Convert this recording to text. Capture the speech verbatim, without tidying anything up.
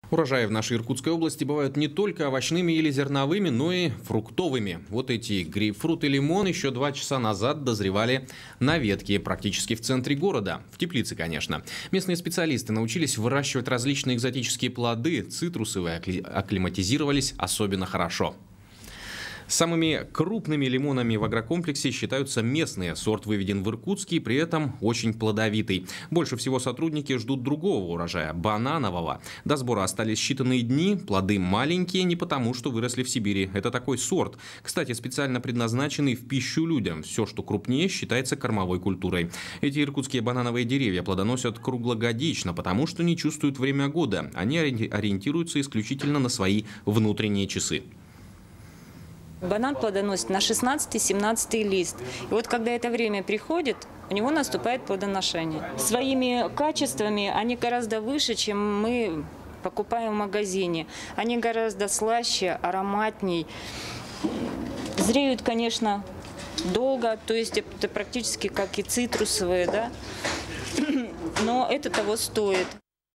Урожаи в нашей Иркутской области бывают не только овощными или зерновыми, но и фруктовыми. Вот эти грейпфрут и лимон еще два часа назад дозревали на ветке, практически в центре города. В теплице, конечно. Местные специалисты научились выращивать различные экзотические плоды, цитрусовые, акклиматизировались особенно хорошо. Самыми крупными лимонами в агрокомплексе считаются местные. Сорт выведен в Иркутске, при этом очень плодовитый. Больше всего сотрудники ждут другого урожая – бананового. До сбора остались считанные дни. Плоды маленькие не потому, что выросли в Сибири. Это такой сорт. Кстати, специально предназначенный в пищу людям. Все, что крупнее, считается кормовой культурой. Эти иркутские банановые деревья плодоносят круглогодично, потому что не чувствуют время года. Они ориентируются исключительно на свои внутренние часы. Банан плодоносит на шестнадцатый-семнадцатый лист. И вот когда это время приходит, у него наступает плодоношение. Своими качествами они гораздо выше, чем мы покупаем в магазине. Они гораздо слаще, ароматней. Зреют, конечно, долго, то есть это практически как и цитрусовые, да? Но это того стоит.